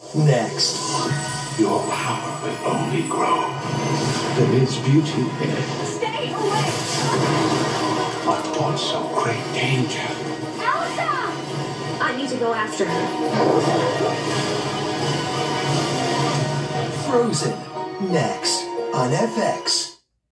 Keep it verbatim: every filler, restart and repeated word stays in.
Next. Your power will only grow. There is beauty in it. Stay away! But also great danger. Elsa! I need to go after her. Frozen. Next on F X.